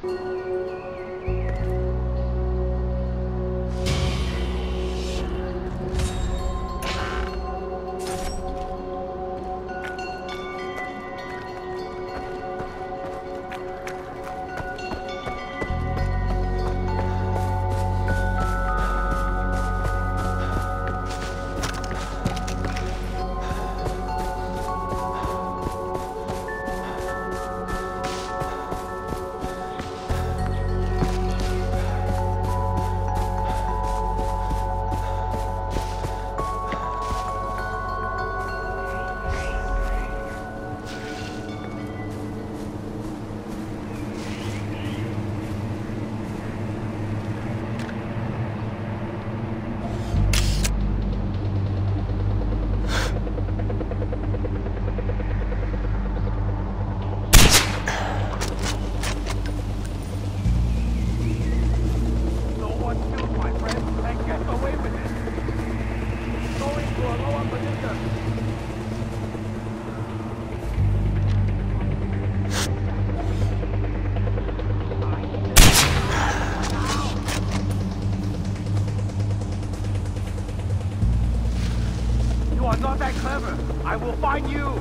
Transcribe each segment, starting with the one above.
I will find you!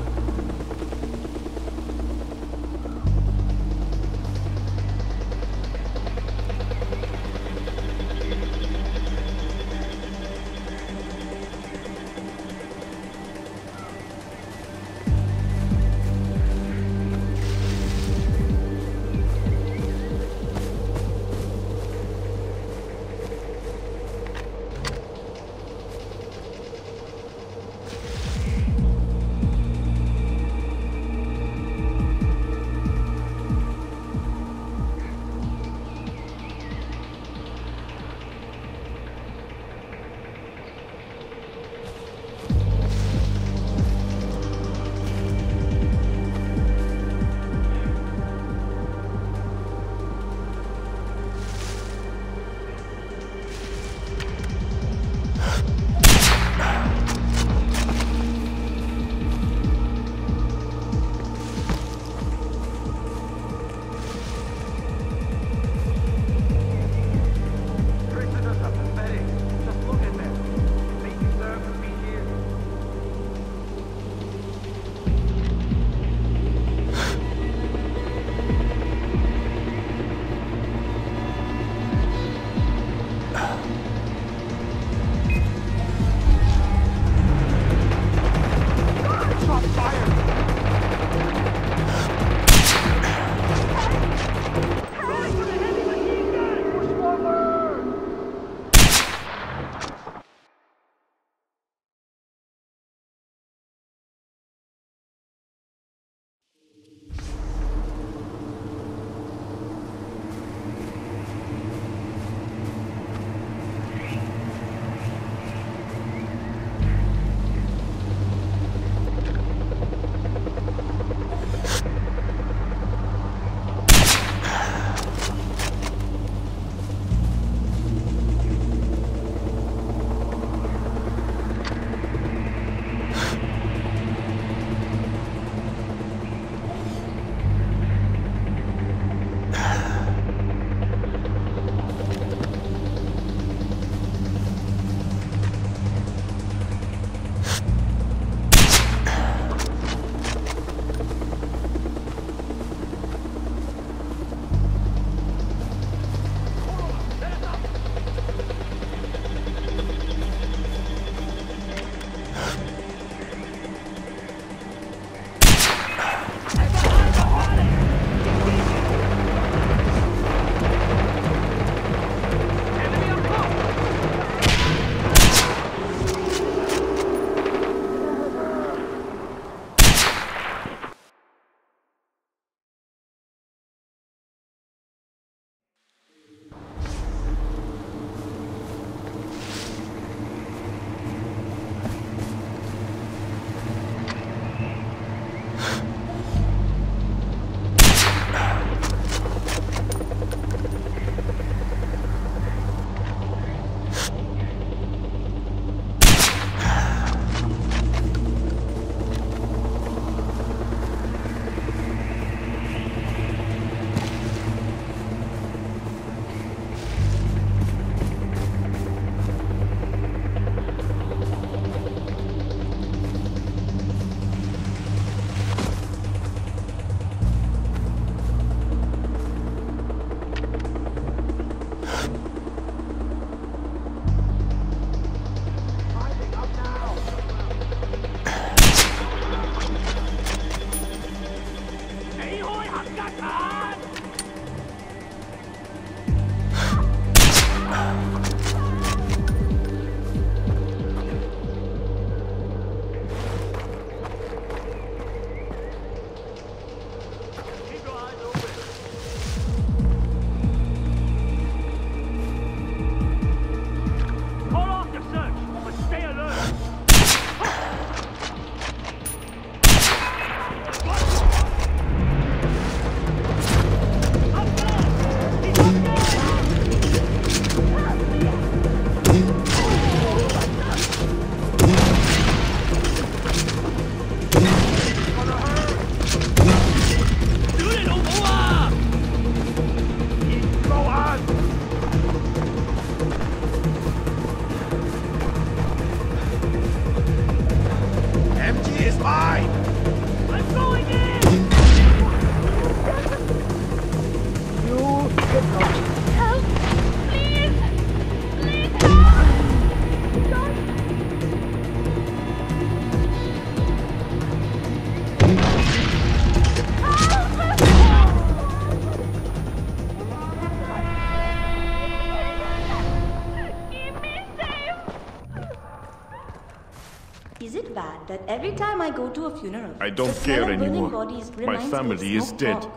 funeral. I don't The smell care of burning anymore. bodies My reminds me of family is smoked dead. pork.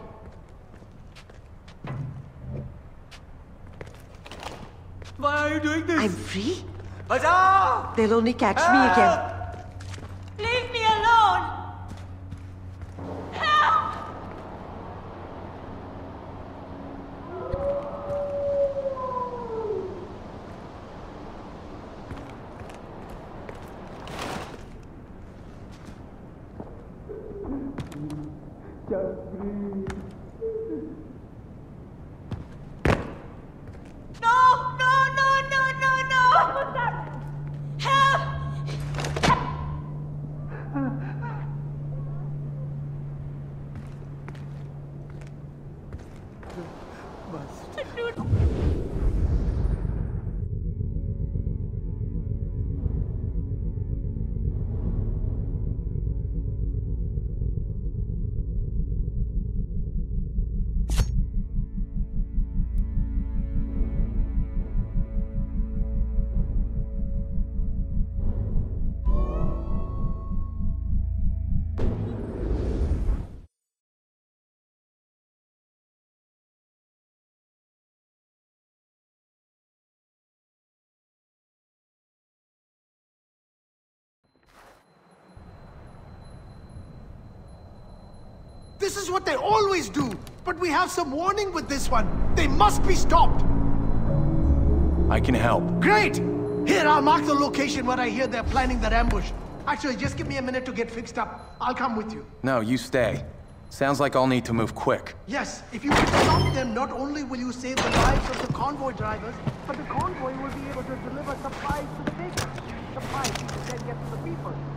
Why are you doing this? I'm free? Bachao! They'll only catch me again. Leave me alone! This is what they always do. But we have some warning with this one. They must be stopped. I can help. Great! Here, I'll mark the location where I hear they're planning their ambush. Actually, just give me a minute to get fixed up. I'll come with you. No, you stay. Sounds like I'll need to move quick. Yes, if you can stop them, not only will you save the lives of the convoy drivers, but the convoy will be able to deliver supplies to the bakers. Supplies you can then get to the people.